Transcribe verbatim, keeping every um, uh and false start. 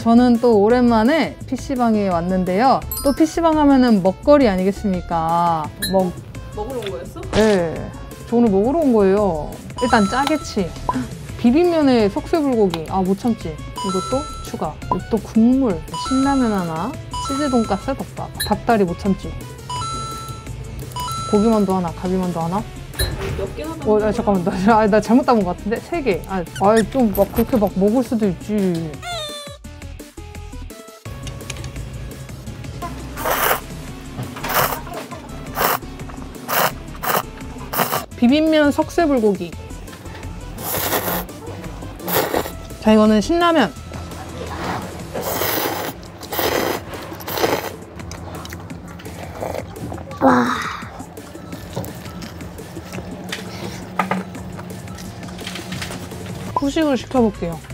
저는 또 오랜만에 피시방에 왔는데요. 또 피시방 하면은 먹거리 아니겠습니까? 먹... 먹으러 온 거였어? 네. 저 오늘 먹으러 온 거예요. 일단 짜게치. 비빔면에 석쇠불고기. 아, 못 참지. 이것도 추가. 또 국물. 신라면 하나. 치즈 돈가스 덮밥. 닭다리 못 참지. 고기만두 하나. 가비만두 하나. 몇 개나 담은 어, 거야? 아, 잠깐만. 나, 아, 나 잘못 담은 것 같은데? 세 개. 아, 아, 좀 막 그렇게 막 먹을 수도 있지. 비빔면 석쇠불고기. 자, 이거는 신라면. 와. 후식을 시켜볼게요.